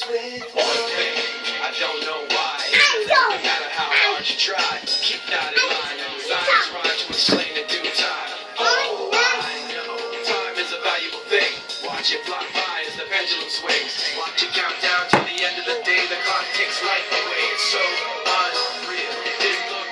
starts with one thing. I don't know why. It doesn't matter how hard you try. Keep that in mind. Science trying to explain in due time. Oh, I know. Time is a valuable thing. Watch it fly by as the pendulum swings. Watch it count down to the end of the day. The clock takes life away. It's so unreal. It didn't look.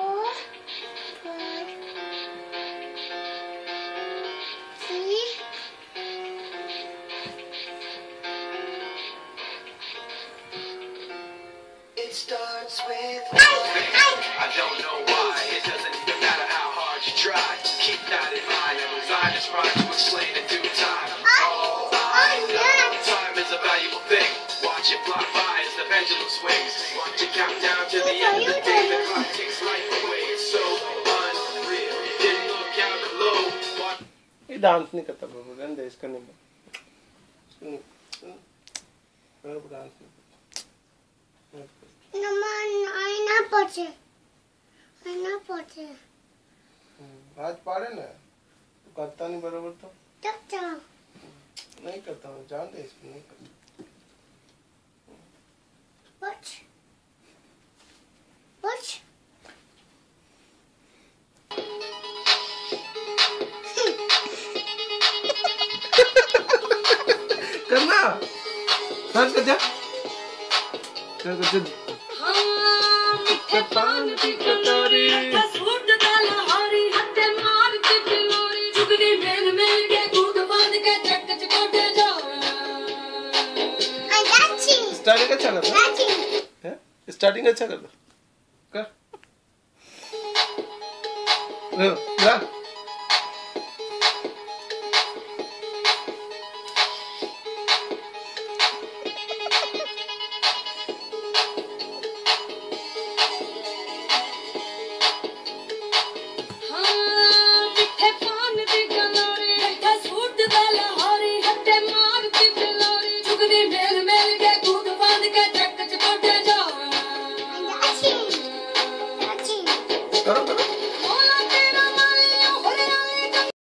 It starts with one thing. I don't know why. It doesn't even matter how hard you try. Keep that in mind. And design is trying to explain in due time. Oh, I know. Time is a valuable thing. Watch it fly by as the pendulum swings. Watch it count down to the end of the day. The clock takes life away. It's so unreal. It didn't look out below. ये dance नहीं करता बाबू, रहने दे इसका नहीं। बाबू dance नहीं। आज पाड़े ना, तू करता नहीं बराबर तो? नहीं करता हूँ, जान दे इसको नहीं करता। करना, डांस कर जा, कर जा। स्टार्टिंग अच्छा कर है? स्टार्टिंग अच्छा कर कर ला करो